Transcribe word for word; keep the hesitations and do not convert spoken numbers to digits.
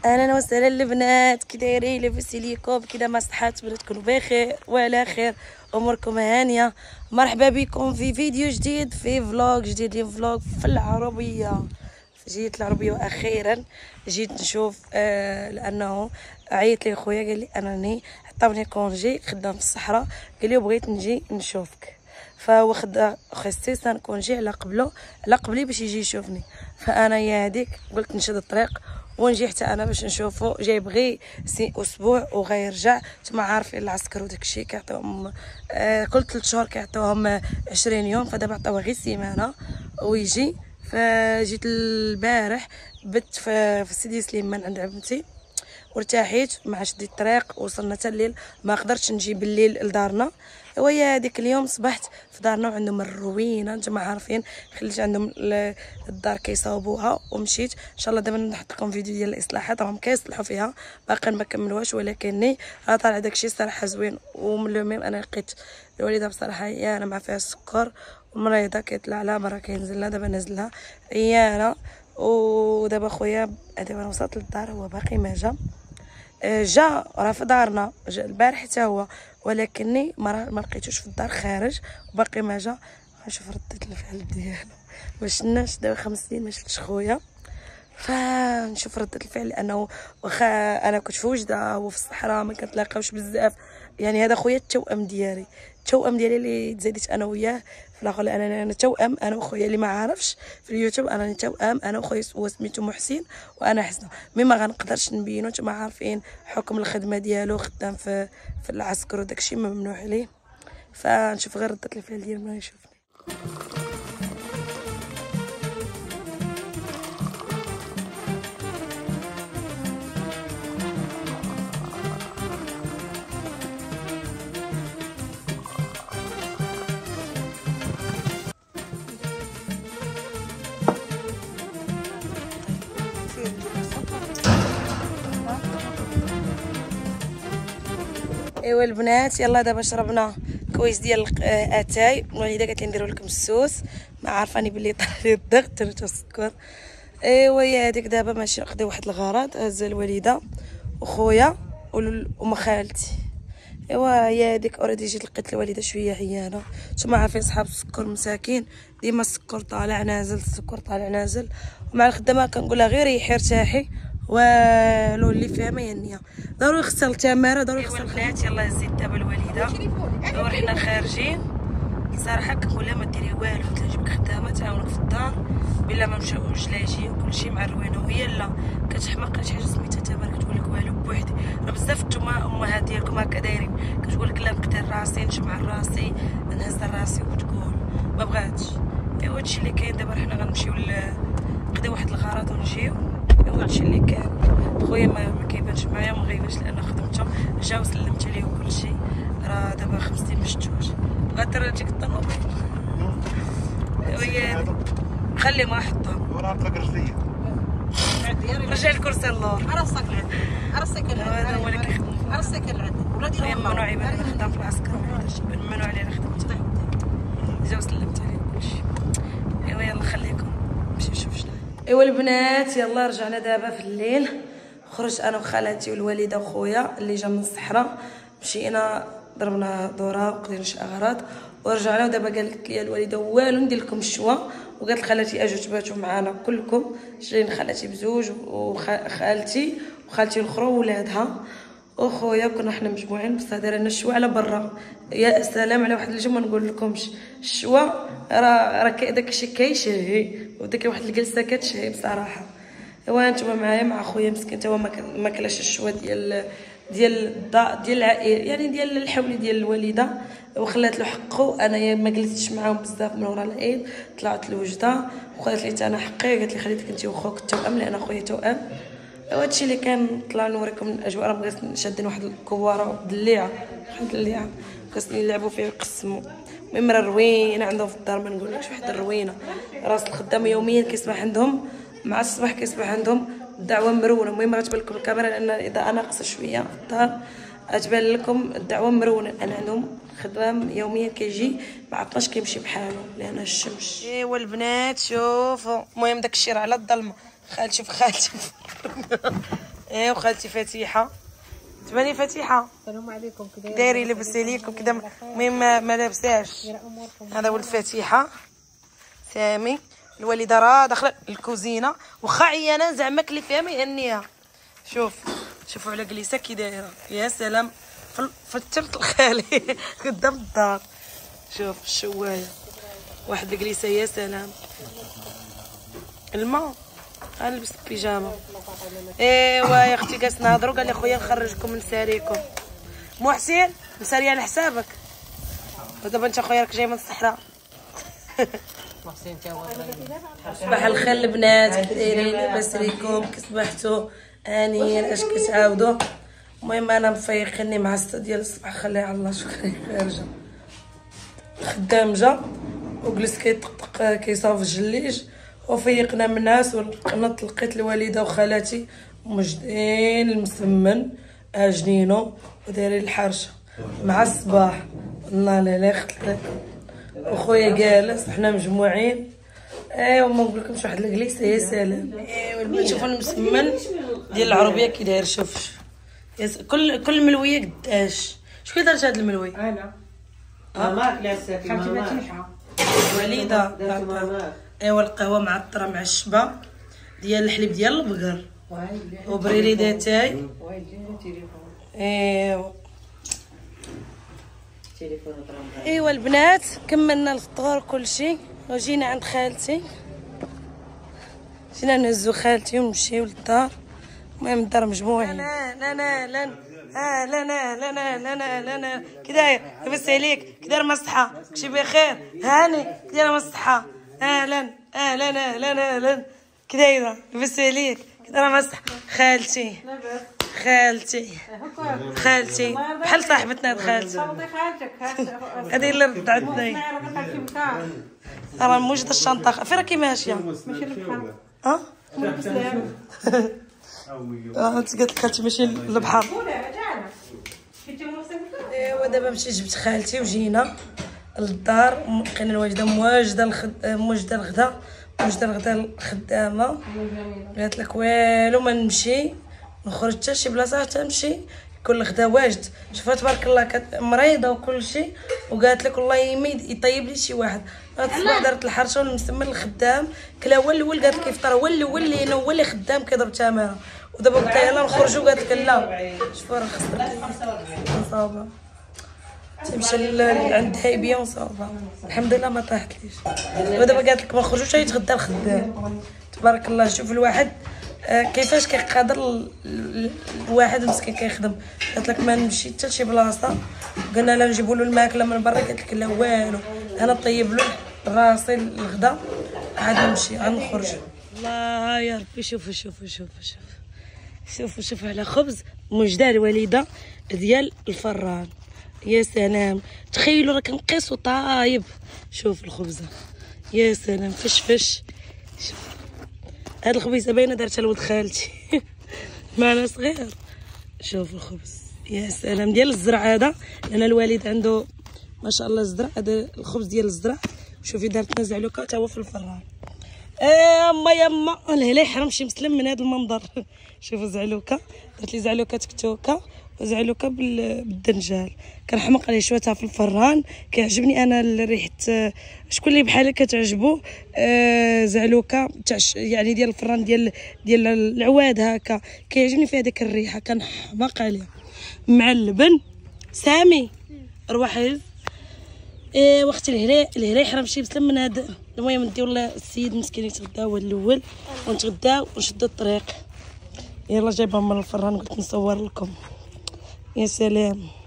اهلا وسهلا البنات، كي دايرين؟ لاباس عليكم؟ كذا ما صحات بلا تكونوا بخير وعلى خير، اموركم هانيه. مرحبا بكم في فيديو جديد، في فلوق جديد، لي فلوق في العربيه. جيت العربيه واخيرا جيت نشوف آه لانه عيط لي خويا قال لي انني عطاوني كونجي خدام في الصحراء، قال لي بغيت نجي نشوفك، فهو خدا خصيصا كونجي على قبله على قبلي باش يجي يشوفني. فانا يا هذيك قلت نشد الطريق ونجي حتى انا باش نشوفو. جاي بغي سي اسبوع وغيرجع، نتوما عارفين العسكر وداك الشيء كيعطيوهم آه كل ثلاث شهور كيعطيوهم عشرين يوم، فدابا عطاوه غير سيمانه ويجي. فجيت البارح بت في, في سيدي سليمان عند عمتي وارتاحيت، مع شديت الطريق وصلنا حتى الليل، ما قدرتش نجي بالليل لدارنا. ويا هذيك اليوم صبحت في دارنا وعندهم الروينه، نتوما عارفين، خليت عندهم الدار كيصاوبوها ومشيت. ان شاء الله دابا نحط لكم فيديو ديال الاصلاحات، راهم كيصلحوا فيها، باقي ما كملوهاش، ولكنني راه طالع داكشي صراحه زوين. ومن المهم انا لقيت الوالده بصراحه عيانه مع فيها السكر ومريضه، كيطلع لها مره كينزل لها، دابا نازل لها عيانه. ودابا خويا دابا وصلت للدار، هو باقي ما جا جا راه في دارنا، جا البارح حتى هو، ولكني ما ما لقيتوش في الدار، خارج وباقي ما جا. غنشوف ردة الفعل ديالو، ما شفناش دابا خمس سنين ما شفتش خويا، فنشوف ردة الفعل. لانه واخا انا كنت في وجده وفي الصحراء ما كنتلاقاوش بزاف، يعني هذا خويا التوأم ديالي، التوأم ديالي اللي تزاديت انا وياه في الاخر، لان انا انا توأم انا وخويا اللي ما عارفش في اليوتيوب، انا توأم انا وخويا، هو سميتو محسن وانا حسنه، مي ما غنقدرش نبينو، نتوما عارفين حكم الخدمه ديالو، خدام في في العسكر وداكشي ممنوع عليه. فنشوف غير ردة الفعل ديالو ما يشوفني. ايوا البنات يلا دابا شربنا كويس ديال اتاي، الوالده قالت لي نديرو لكم السوس، ما عارفاني بلي طلع لي الضغط درت السكر. ايوا يا هذيك دابا ماشي نقضي واحد الغرض، هز الوالده وخويا وما خالتي. ايوا هي هذيك اوريدي جيت لقيت الوالده شويه عيانه، نتوما عارفين صحاب السكر مساكين، ديما السكر طالع نازل السكر طالع نازل، ومع الخدامه كنقول لها غير ريحي ارتاحي، والو اللي فيها ما هي النيه، ضروري خصها التماره، ضروري خصها البنات. يلا زيد دابا الوالده ورحنا خارجين، صراحه كنقول لها ما ديري والو، قلت لها نجيب لك خدامه تعاونك في الدار بلا ما مشاوش لاجي وكلشي مع الروينه، وهي لا كتحماق شي حاجه سميتها تماره، كتقول لك والو بوحدي. راه بزاف نتوما امهات ديالكم هكا دايرين، كتقول لك لا نقدر راسي نجمع راسي نهز راسي وتقول ما بغاتش. ايوا هادشي اللي كاين. دابا حنا غنمشيو نقضيو واحد الغرض ونجيو. ايوا هادشي اللي كان. خويا ما, ما كيبانش معايا وما غيبانش لان خدمته، جا وسلمت عليه وكلشي، راه دابا خمس سنين ما شفتوش، بغات تجيك الطوموبيل. وهي خلي ما حطهم ورا طلق رجليا، رجع الكرسي اللور، راسك العد راسك العد، هذا هو اللي كيخدم راسك العد، ولادي ممنوع يبان خدام في العسكر، ممنوع عليه خدمته، جا وسلمت عليه وكلشي. ايوا يلا خليكم نمشيو نشوف شنو. ايوا البنات يلا رجعنا دابا في الليل، خرجت انا وخالاتي والوالده وخويا اللي جا من الصحراء، مشينا ضربنا دوره وقضينا شي اغراض ورجعنا. ودابا قالت لي الوالده والو ندير لكم الشوا، وقالت خالتي اجوا تباتوا معنا كلكم، جايين خالتي بزوج وخالتي وخالتي الاخرى وولادها وخويا، كنا حنا مجموعين، بصح دايرين الشوا على برا. يا سلام على واحد الجو ما نقول لكمش، الشوا راه راه داكشي كيشهي، وديك واحد الجلسه كتشهي بصراحه. ايوا نتوما معايا مع خويا مسكين تا هو ما كلاش الشوا ديال ديال ديال العائله، يعني ديال الحولي ديال الوالده، وخلات له حقه. انا ما جلستش معاهم بزاف من ورا العيد، طلعت لوجده وخلات لي انا حقي، قالت لي خليتك انت وخوك التوأم لان خويا توأم. وهادشي اللي كان طلع نوريكم الاجواء. راه بغيت شادين واحد الكواره دليعه، واحد الدليعه خاصني يلعبوا فيه ويقسموا. المهم راه الروينه عندهم في الدار، ما نقولكش واحد الروينه، راس الخدام يوميا كيصبح عندهم مع الصباح كيصبح عندهم الدعوه مرونه. المهم غتبان لكم الكاميرا لان الاضاءه ناقصه شويه في الدار، غتبان لكم الدعوه مرونه. انا عندهم خدام يوميا كيجي ما عطاش كيمشي بحالو لان الشمس. ايوا البنات شوفوا، المهم داك الشيء راه على الظلمه. خالتي في خالتي ايه وخالتي فتيحه تباني فتيحه. السلام عليكم. كي دايري لبسي ليكم كذا المهم ما لابساش. هذا ولد فتيحه سامي. الوالده راه داخله الكوزينه واخا عيانه زعما كلي فيها ما يهنيها. شوف شوفوا على جليسه كي دايره يا سلام في التلت الخالي قدام الدار. شوف الشوايه واحد الجليسه يا سلام. الماء غنلبس البيجامه. ايوا يا اختي جالس نهضروا قال لي خويا نخرجكم من ساريكم. محسن نساري على حسابك ودابا انت خويا راك جاي من الصحراء. صباح الخير البنات كي دايرين لاباس عليكم كي صبحتوا هانيين اش كتعاودوا. المهم انا مفيقني مع ستة ديال الصباح خليها على الله شكرا. خارجه خدام جا وجلس كيطقطق كيصاوب الجليج وفيقنا من الناس ونط لقيت الوالده وخالاتي مجدين المسمن اجنينو ودايرين الحرشه مع الصباح. الله لا لا خطلك وخويا جالس حنا مجموعين. ايوا ما نقولكمش واحد الجليسه يا سلام. ايوا البنات شوفوا المسمن ديال العربيه كي داير. شوف كل كل ملويه قداش. شكون درت هاد الملوي؟ انا ماماك لا ساكي ماماك وليده. ايوا القهوه معطره مع الشبا ديال الحليب ديال البقر وبريري داتاي. ايوا ايوا البنات كملنا الفطور كلشي وجينا عند خالتي. جينا نهزو خالتي ونمشيو للدار. المهم الدار مجموعين. لا لا لا لا اه لا لا لا لا لا لا لا كي داير لاباس عليك كي داير مصحه كلشي بخير هاني كي داير مصحه اهلا اهلا اهلا اهلا كي دايره لاباس عليك كي دايره مصحه خالتي خالتي خالتي بحال صاحبتنا هاد خالتي هذه اللي ردعتني. راه موجده الشنطه فين راكي ماشيه؟ ماشي للبحر. اه اه انت قالت خالتي ماشي للبحر. ايوا دابا مشيت جبت خالتي وجينا للدار. لقينا الوالده مواجده الخد... موجده الغدا موجده الغدا الخدامه. قالت لك والو ما نمشي نخرج حتى شي بلاصه حتى نمشي يكون الغدا واجد. شوفها تبارك الله كانت مريضه وكل شيء وقالت لك والله يميد يطيب لي شي واحد. الصباح دارت الحرشه والمسمن الخدام كلا هو الاول قالت لك يفطر هو الاول اللي انا هو اللي خدام كيضرب تماره. ودابا قلت لها يلاه نخرجوا قالت لك لا شوفوا راه خسرت نصاوبه تمشي عند هايبيه ونصاوبه الحمد لله ما طاحتليش. ودابا قالت لك ما نخرجوش يتغدى الخدام. تبارك الله شوف الواحد كيفاش كيقادر الواحد مسكين كيخدم. قالت لك ما نمشي حتى لشي بلاصه قلنا لها نجيبوا له الماكله من برا. قالت لك لا والو انا طيب له راسي الغدا عاد نمشي عاد نخرج. الله يا ربي شوفوا شوفوا شوفوا شوفوا شوفوا شوفوا على خبز مجده الوالده ديال الفران يا سلام. تخيلوا راه كنقيسو طايب. شوف الخبزه يا سلام فش فش. شوف هاد الخبيزه باينه دارتها لولد خالتي معنا صغير. شوف الخبز يا سلام ديال الزرع هذا لان الوالد عنده ما شاء الله الزرع. هذا الخبز ديال الزرع. شوفي دارت لنا زعلوكه حتى هو في الفران. اما يما الهلا يحرم شي مسلم من هذا المنظر. شوفوا زعلوكه درت لي زعلوكه تكتوكه وزعلوكه بالدنجال كنحمق عليه شويتها في الفران. كيعجبني انا ريحه شكون اللي بحالك كتعجبو آه زعلوكه تاع يعني ديال الفران ديال ديال العواد هكا كيعجبني فيها ديك الريحه كنحمق عليها مع اللبن. سامي روحي ايه وقت الهلا الهلا يحرم شي مسلم من هذا. المهم نديو السيد مسكين يتغدى هو الاول ونتغداو ونشدو الطريق. يلا جايبهم من الفران قلت نصور لكم يا سلام.